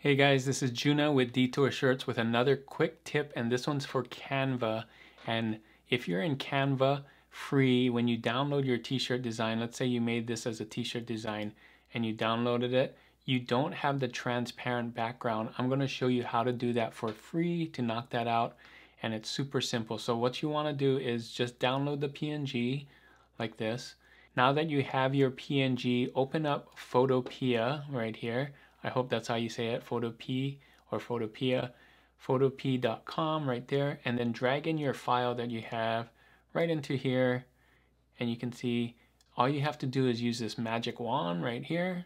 Hey guys, this is Juna with Detour Shirts with another quick tip, and this one's for Canva. And if you're in Canva free, when you download your t-shirt design, let's say you made this as a t-shirt design and you downloaded it, you don't have the transparent background. I'm going to show you how to do that for free to knock that out, and it's super simple. So what you want to do is just download the PNG like this. Now that you have your PNG, open up Photopea right here. I hope that's how you say it, Photopea or Photopea, photopea.com right there, and then drag in your file that you have right into here, and you can see all you have to do is use this magic wand right here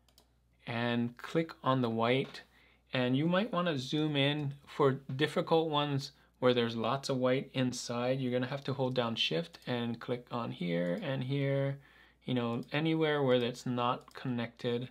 and click on the white, and you might want to zoom in. For difficult ones where there's lots of white inside, you're gonna have to hold down shift and click on here and here, you know, anywhere where that's not connected.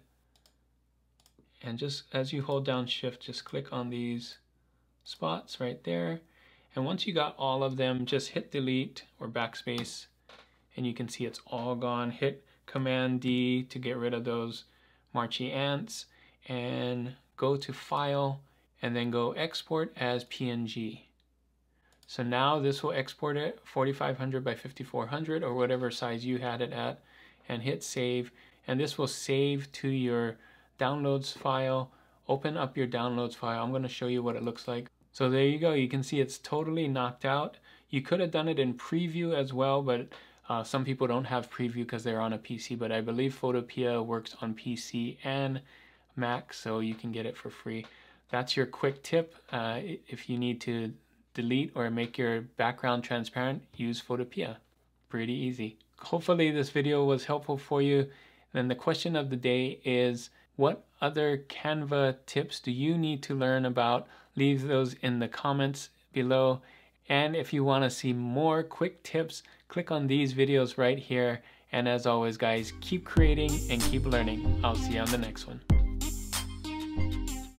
And just as you hold down shift, just click on these spots right there. And once you got all of them, just hit delete or backspace, and you can see it's all gone. Hit Command D to get rid of those marchy ants, and go to File, and then go Export as PNG. So now this will export it 4500 by 5400 or whatever size you had it at, and hit save, and this will save to your downloads file. Open up your downloads file. I'm going to show you what it looks like. So there you go. You can see it's totally knocked out. You could have done it in preview as well, but some people don't have preview because they're on a PC, but I believe Photopea works on PC and Mac, so you can get it for free. That's your quick tip. If you need to delete or make your background transparent, use Photopea. Pretty easy. Hopefully this video was helpful for you. Then the question of the day is, what other Canva tips do you need to learn about? Leave those in the comments below. And if you want to see more quick tips, click on these videos right here. And as always, guys, keep creating and keep learning. I'll see you on the next one.